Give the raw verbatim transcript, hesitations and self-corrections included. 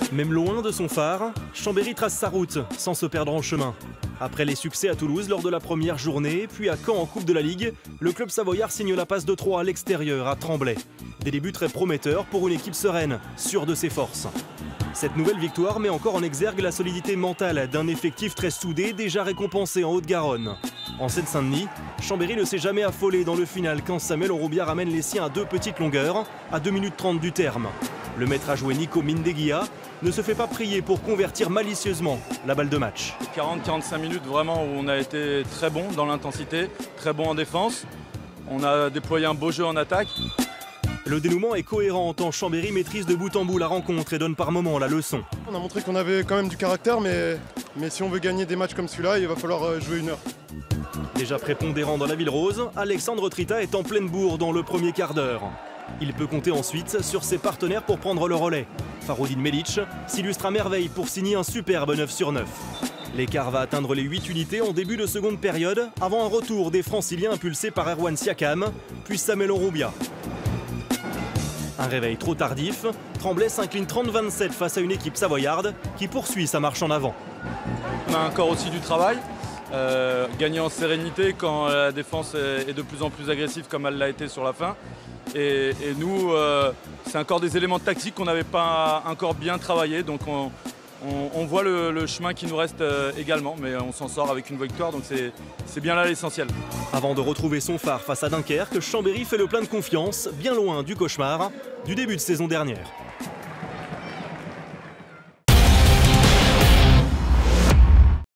Même loin de son phare, Chambéry trace sa route sans se perdre en chemin. Après les succès à Toulouse lors de la première journée, puis à Caen en Coupe de la Ligue, le club savoyard signe la passe de trois à l'extérieur à Tremblay. Des débuts très prometteurs pour une équipe sereine, sûre de ses forces. Cette nouvelle victoire met encore en exergue la solidité mentale d'un effectif très soudé déjà récompensé en Haute-Garonne. En Seine-Saint-Denis, Chambéry ne s'est jamais affolé dans le final quand Samuel Orubia ramène les siens à deux petites longueurs, à deux minutes trente du terme. Le maître à jouer Nico Mindeguia ne se fait pas prier pour convertir malicieusement la balle de match. quarante à quarante-cinq minutes vraiment où on a été très bon dans l'intensité, très bon en défense. On a déployé un beau jeu en attaque. Le dénouement est cohérent tant Chambéry maîtrise de bout en bout la rencontre et donne par moments la leçon. On a montré qu'on avait quand même du caractère, mais, mais si on veut gagner des matchs comme celui-là, il va falloir jouer une heure. Déjà prépondérant dans la Ville Rose, Alexandre Trita est en pleine bourre dans le premier quart d'heure. Il peut compter ensuite sur ses partenaires pour prendre le relais. Faroudine Melic s'illustre à merveille pour signer un superbe neuf sur neuf. L'écart va atteindre les huit unités en début de seconde période, avant un retour des Franciliens impulsés par Erwan Siakam, puis Samuel Orubia. Un réveil trop tardif, Tremblay s'incline trente à vingt-sept face à une équipe savoyarde qui poursuit sa marche en avant. On a encore aussi du travail, euh, gagner en sérénité quand la défense est de plus en plus agressive comme elle l'a été sur la fin. Et, et nous, euh, c'est encore des éléments tactiques qu'on n'avait pas encore bien travaillé, donc on, on, on voit le, le chemin qui nous reste euh, également, mais on s'en sort avec une victoire, donc c'est bien là l'essentiel. Avant de retrouver son phare face à Dunkerque, Chambéry fait le plein de confiance, bien loin du cauchemar du début de saison dernière.